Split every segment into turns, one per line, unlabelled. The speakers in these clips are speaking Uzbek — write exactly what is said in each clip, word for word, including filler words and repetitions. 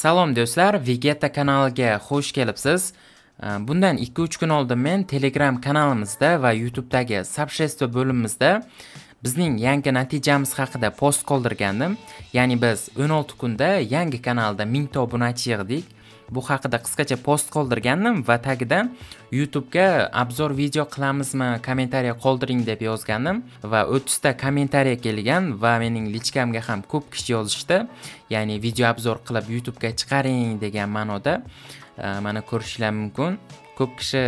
Salom do'stlar, Vegeta kanaliga xush kelibsiz. Bundan ikki uch kun oldin men Telegram kanalimizda va YouTube'dagi Subshesto bo'limimizda bizning yangi natijamiz haqida post qoldirgandim. Ya'ni biz o'n olti kunda yangi kanalda ming ta obunachi yig'dik. Bu haqida qisqacha post qoldirgandim va tagida YouTube'ga obzor video qilamizmi, kommentariya qoldiring deb yozgandim va o'ttiz ta kommentariya kelgan va mening lichkamga ham ko'p kishi yozishdi. Ya'ni video obzor qilib YouTube'ga chiqaring degan ma'noda. Mana ko'rishingiz mumkin. Ko'p kishi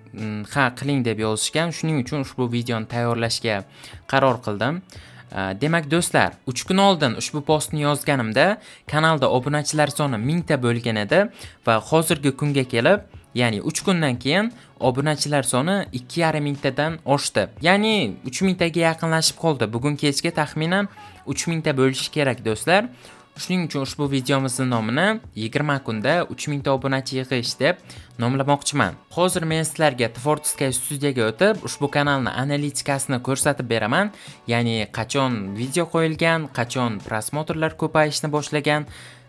ha qiling deb yozishgan. Shuning uchun ushbu videoni tayyorlashga qaror qildim. Demak do'stlar, uch kun oldin ushbu postni yozganimda kanalda obunachilar soni ming ta bo'lgan edi va hozirgi kunga kelib, ya'ni uch kundan keyin obunachilar soni ikki yarim mingtadan oshdi. Ya'ni uch ming taga yaqinlashib qoldi. Bugun kechga taxminan uch ming ta bo'lishi kerak do'stlar. Shuning uchun ushbu videomizning nomini yigirma kunda uch ming ta obunachi yig'ish deb nomlamoqchiman. Hozir men sizlarga Tvorskaya studiyaga o'tib, ushbu kanalni analitikasini ko'rsatib beraman. Ya'ni qachon video qo'yilgan, qachon prosmotrlar ko'payishni boshlagan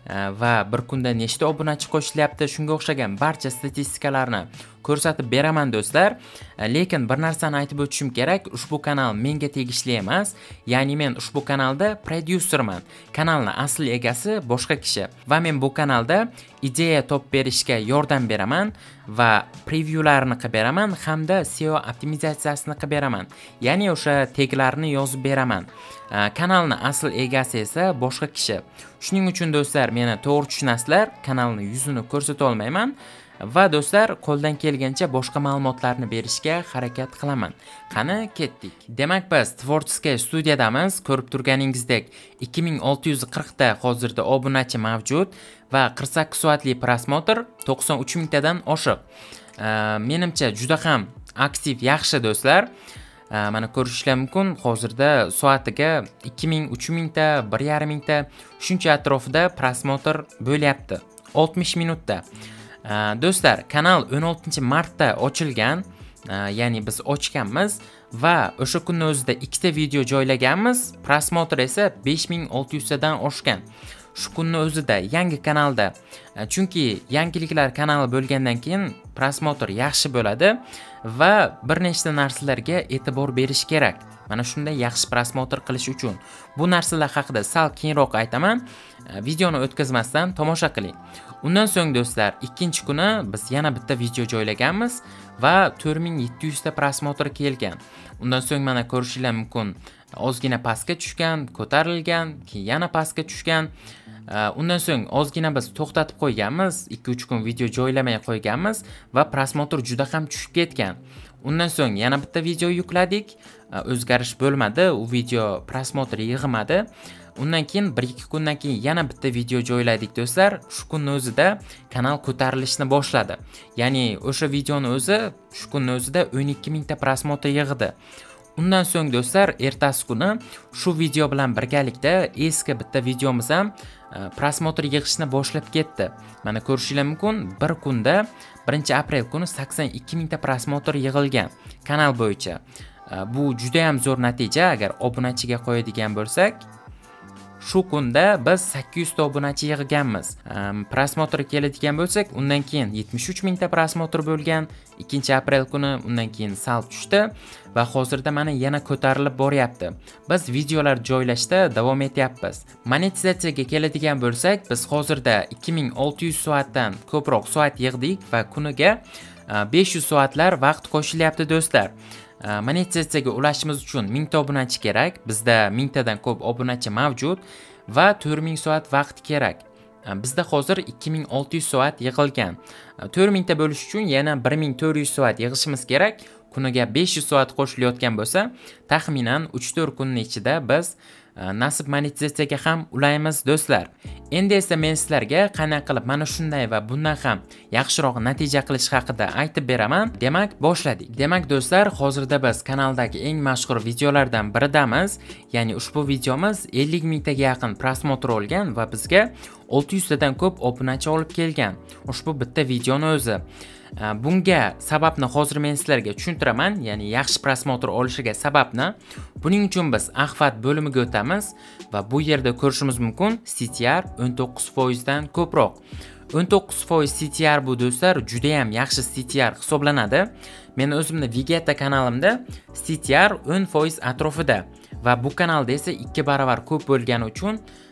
va bir kunda nechta obunachi qo'shilyapti, shunga o'xshagan barcha statistikalarni ko'rsatib beraman do'stlar. Lekin bir narsani aytib o'tishim kerak, ushbu kanal menga tegishli emas. Ya'ni men ushbu kanalda prodyuserman. Kanalning asl egasi boshqa kishi va men bu kanalda ideya topib berishga yordam beraman va previewlarni qilib beraman hamda S E O optimizatsiyasini qilib beraman. Ya'ni o'sha taglarni yozib beraman. Kanalning asl egasi esa boshqa kishi. Shuning uchun do'stlar, meni to'g'ri tushunasizlar, kanalning yuzini ko'rsata olmayman. Va do'stlar, qo'ldan kelgancha boshqa ma'lumotlarni berishga harakat qilaman. Qani ketdik. Demak, biz Tvorskaya studiyadamiz. Ko'rib turganingizdek ikki ming olti yuz qirq ta hozirda obunachi mavjud va qirq sakkiz soatli prosmotr to'qson uch ming tadan oshiq. Menimcha juda ham aktiv, yaxshi do'stlar. Mana ko'rishingiz mumkin, hozirda soatiga ikki ming, uch ming ta, bir yarim ming ta shuncha atrofida prosmotr bo'lyapti. oltmish minutda. Do'stlar, kanal o'n oltinchi martda ochilgan, ya'ni biz ochganmiz va o'sha kunning o'zida ikkita video joylaganmiz, prosmotr esa besh ming olti yuz tadan oshgan. Shu kunning o'zida yangi kanalda, chunki yangiliklar kanali bo'lgandan keyin prosmotr yaxshi bo'ladi va bir nechta narsalarga e'tibor berish kerak. Mana shunday yaxshi prosmotr qilish uchun. Bu narsalar haqida sal keyinroq aytaman. Videoni o'tkazmasdan tomosha qiling. Undan so'ng do'stlar, ikkinchi kuni biz yana bitta video joylaganmiz va to'rt ming yetti yuz ta prosmotr kelgan. Undan so'ng mana ko'rishingiz mumkin, ozgina pastga tushgan, ko'tarilgan, keyin yana pastga tushgan. Undan so'ng ozgina biz to'xtatib qo'yganmiz, ikki uch kun video joylamay qo'yganmiz va prosmotr juda ham tushib ketgan. Undan so'ng yana bitta video yukladik. O'zgarish bo'lmadi, u video prosmotr yig'madi. Undan keyin bir ikki kundan keyin yana bitta video joyladik do'stlar. Shu kunning o'zida kanal ko'tarilishni boshladi. Ya'ni o'sha videoni o'zi shu kunning o'zida o'n ikki ming ta prosmotr yig'di. Undan so'ng do'stlar, ertasi kuni shu video bilan birgalikda eski bitta videomiz ham prosmotr yig'ishni boshlab ketdi. Mana ko'rishingiz mumkin, bir kunda birinchi aprel kuni sakson ikki ming ta prosmotr yig'ilgan kanal bo'yicha. Bu juda ham zo'r natija agar obunachiga qo'yadigan bo'lsak. Shu kunda biz sakkiz yuz ta obunachi yig'ganmiz. Prosmotr keladigan bo'lsak, undan keyin yetmish uch ming ta prosmotr bo'lgan ikkinchi aprel kuni, undan keyin sal tushdi va hozirda mana yana ko'tarilib boryapti. Biz videolar joylashda davom etyapmiz. Monetizatsiyaga keladigan bo'lsak, biz hozirda ikki ming olti yuz soatdan ko'proq soat yig'dik va kuniga besh yuz soatlar vaqt qo'shilyapti do'stlar. Monetizatsiyaga ulashishimiz uchun ming ta obunachi kerak. Bizda ming tadan ko'p obunachi mavjud va to'rt ming soat vaqt kerak. Bizda hozir ikki ming olti yuz soat yig'ilgan. to'rt ming ta bo'lish uchun yana bir ming to'rt yuz soat yig'ishimiz kerak. Kuniga besh yuz soat qo'shilayotgan bo'lsa, taxminan uch to'rt kunning ichida biz nasib monetizatsiyaga ham ulaymiz do'stlar. Endi esa men sizlarga qanday qilib mana shunday va bundan ham yaxshiroq natija qilish haqida aytib beraman. Demak, boshladik. Demak do'stlar, hozirda biz kanaldagi eng mashhur videolardan biridamiz. Ya'ni ushbu videomiz ellik ming taga yaqin prosmotr olgan va bizga olti yuz tadan ko'p obunachi olib kelgan. Ushbu bitta videoni o'zi. Bunga sababni hozir men sizlarga tushuntiraman, ya'ni yaxshi prosmotr olishiga sababni. Buning uchun biz axvat bo'limiga o'tamiz va bu yerda ko'rishimiz mumkin C T R o'n to'qqiz foiz dan ko'proq. o'n to'qqiz foiz C T R bu do'stlar juda ham yaxshi C T R hisoblanadi. Men o'zimning Vegeta kanalimda C T R o'n foiz atrofida va bu kanalda esa ikki baravar ko'p bo'lgani uchun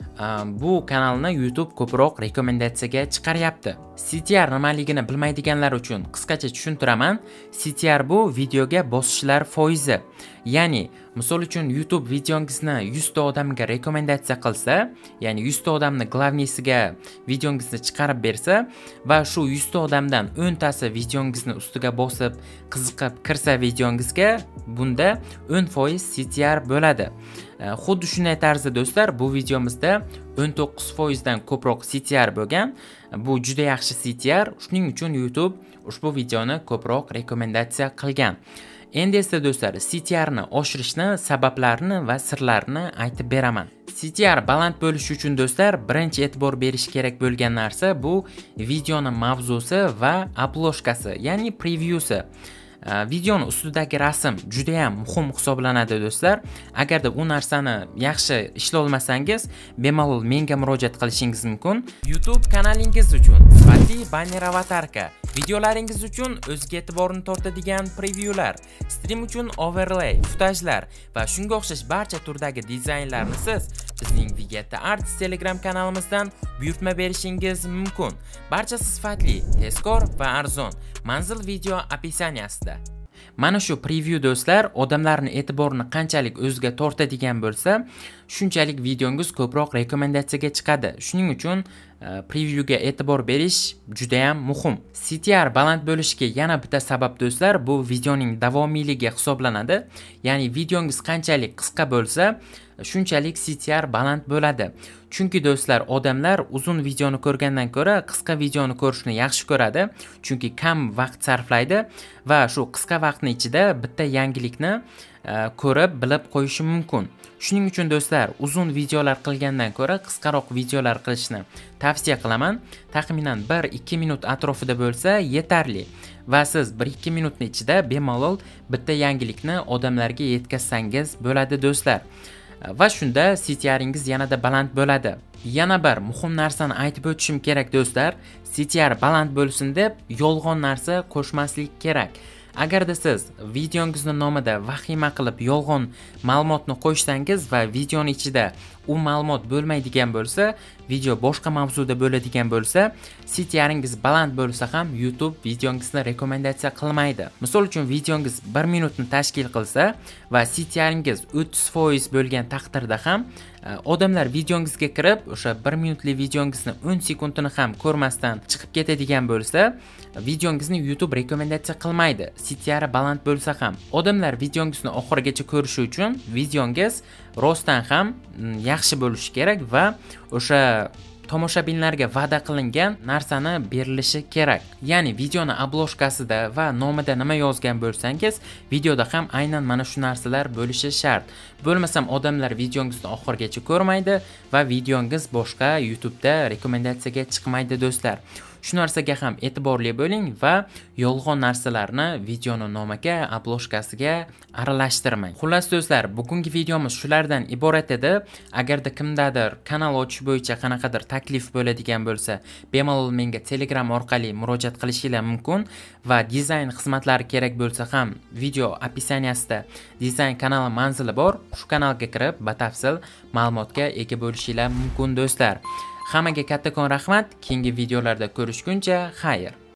bu kanalni YouTube ko'proq rekomendatsiyaga chiqaryapti. C T R nimaligini bilmaydiganlar uchun qisqacha tushuntiraman. C T R bu videoga bosishlar foizi. Ya'ni, misol uchun YouTube videongizni yuz ta odamga rekomendatsiya qilsa, ya'ni yuz ta odamni glavniysiga videongizni chiqarib bersa va shu yuz ta odamdan o'n tasi videongizni ustiga bosib, qiziqib kirsa videongizga, bunda o'n foiz C T R bo'ladi. Xuddi shunday tarzda do'stlar, bu videomizda o'n to'qqiz foiz dan ko'proq C T R bo'lgan. Bu juda yaxshi C T R, shuning uchun YouTube ushbu videoni ko'proq rekomendatsiya qilgan. Endi esa do'stlar, C T R ni oshirishni sabablarini va sirlarini aytib beraman. C T R baland bo'lishi uchun do'stlar, birinchi e'tibor berish kerak bo'lgan narsa bu videoni mavzusi va obloshkasi, ya'ni prevyusi. Videoni ustidagi rasm juda ham muhim hisoblanadi do'stlar. Agarda u narsani yaxshi ishlay olmasangiz, bemalol menga murojaat qilishingiz mumkin. YouTube kanalingiz uchun sifatli banner avatarka, videolaringiz uchun o'ziga e'tiborni tortadigan prevyular, stream uchun overlay, futajlar va shunga o'xshash barcha turdagi dizaynlarni siz bizning Vegeta Arts Telegram kanalimizdan buyurtma berishingiz mumkin. Barchasi sifatli, tezkor va arzon. Manzil video opisaniyasida. Mana shu preview do'stlar odamlarning e'tiborini qanchalik o'ziga tortadigan bo'lsa, shunchalik videongiz ko'proq rekomendatsiyaga chiqadi. Shuning uchun previewga e'tibor berish juda ham muhim. C T R baland bo'lishiga yana bitta sabab do'stlar, bu videoning davomiyligi hisoblanadi. Ya'ni videongiz qanchalik qisqa bo'lsa, shunchalik C T R baland bo'ladi. Chunki do'stlar, odamlar uzun videoni ko'rgandan ko'ra qisqa videoni ko'rishni yaxshi ko'radi. Chunki kam vaqt sarflaydi va shu qisqa vaqtning ichida bitta yangilikni ko'rib, bilib qo'yishi mumkin. Shuning uchun do'stlar, uzun videolar qilgandan ko'ra qisqaroq videolar qilishni tavsiya qilaman. Taxminan bir ikki minut atrofida bo'lsa yetarli va siz bir ikki minutning ichida bemalol bitta yangilikni odamlarga yetkazsangiz bo'ladi do'stlar. Va shunda C T R'ingiz yanada baland bo'ladi. Yana bir muhim narsani aytib o'tishim kerak do'stlar. C T R baland bo'lsin deb yolg'on narsa qo'shmaslik kerak. Agarda siz videongizni nomida vahima qilib yolg'on ma'lumotni qo'shsangiz va videoning ichida u ma'lumot bo'lmaydigan bo'lsa, video boshqa mavzuda bo'ladigan bo'lsa, C T R'ingiz baland bo'lsa ham YouTube videongizni rekomendatsiya qilmaydi. Misol uchun videongiz bir minutni tashkil qilsa va C T R'ingiz o'ttiz foiz bo'lgan taqdirda ham odamlar videongizga kirib, o'sha bir minutli videongizni o'n sekundini ham ko'rmasdan chiqib ketadigan bo'lsa, videongizni YouTube rekomendatsiya qilmaydi. C T R baland bo'lsa ham. Odamlar videongizni oxirigacha ko'rishi uchun videongiz rostdan ham yaxshi bo'lishi kerak va o'sha tomoshabinlarga va'da qilingan narsani berilishi kerak. Ya'ni videoni obloshkasida va nomida nima yozgan bo'lsangiz, videoda ham aynan mana shu narsalar bo'lishi shart. Bo'lmasam odamlar videongizni oxirigacha ko'rmaydi va videongiz boshqa YouTube'da rekomendatsiyaga chiqmaydi do'stlar. Shu narsaga ham e'tiborli bo'ling va yolg'on narsalarni videoni nomiga, obloshkasiga aralashtirmang. Xullas do'stlar, bugungi videomiz shulardan iborat edi. Agarda kimdadir kanal ochish bo'yicha qanaqadir taklif bo'ladigan bo'lsa, bemalol menga Telegram orqali murojaat qilishingiz mumkin va dizayn xizmatlari kerak bo'lsa ham video opisaniyasida dizayn kanali manzili bor. Shu kanalga kirib batafsil ma'lumotga ega bo'lishingiz mumkin do'stlar. Hammaga kattakon rahmat. Keyingi videolarda ko'rishguncha xayr.